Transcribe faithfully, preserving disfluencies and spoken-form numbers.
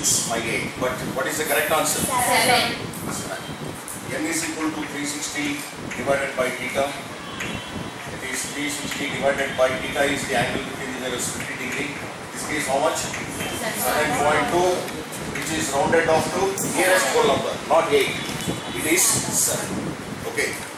six five eight. But what is the correct answer? seven. N is equal to three sixty divided by theta. It is three sixty divided by theta is the angle between the mirrors fifty degree. This case how much? seven point two, which is rounded off to nearest whole number, not eight. It is seven. Okay.